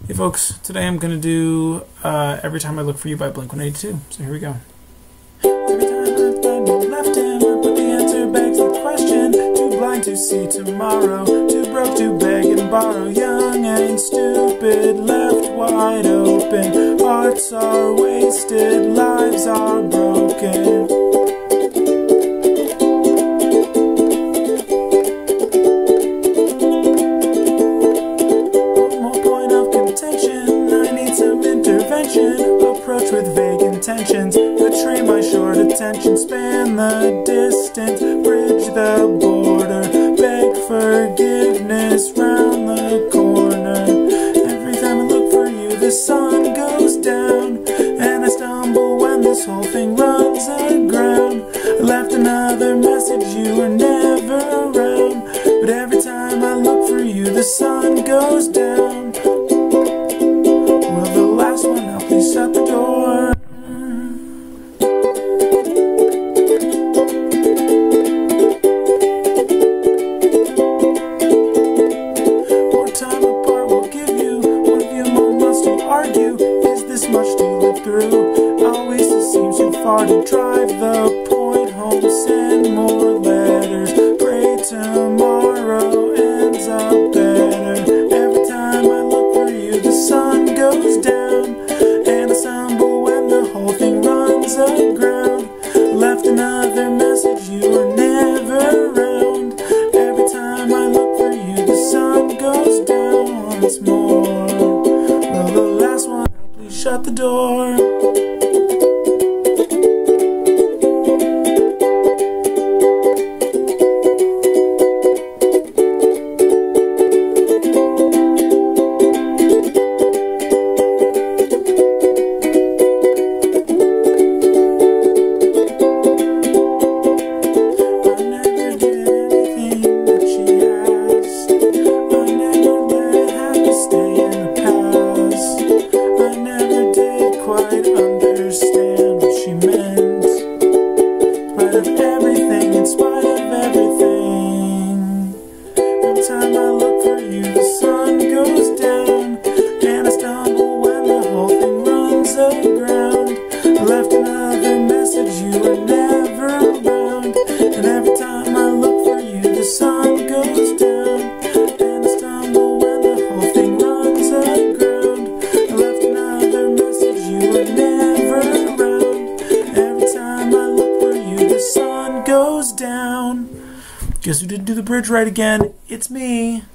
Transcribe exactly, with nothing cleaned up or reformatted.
Hey folks, today I'm going to do uh, Every Time I Look For You by Blink one eighty-two. So here we go. Every time I find you left hammer, but the answer begs the question. Too blind to see tomorrow, too broke to beg and borrow. Young and stupid, left wide open. Hearts are wasted, lives are broken. Approach with vague intentions, betray my short attention, span the distance, bridge the border, beg forgiveness round the corner. Every time I look for you, the sun goes down, and I stumble when this whole thing runs aground. I left another message, you were never around, but every time I look for you, the sun goes down. Will the last one now please shut the door? More time apart will give you one of you more must to argue. Is this much to live through? Always it seems too far to drive the point home. Send more letters, pray tomorrow ends up better. Every time I look for you, the sun goes down, and I stumble when the whole thing runs aground. Left another message, you were never around. Every time I look for you, the sun goes down once more. Will the last one please shut the door? In spite of everything, every time I look for you, the sun goes down, and I stumble when the whole thing runs aground. I left another message, you were never around, and every time I look for you, the sun goes down, and I stumble when the whole thing runs aground. I left another message, you were never around. Every time I look for you, the sun goes down. Guess who didn't do the bridge right again? It's me.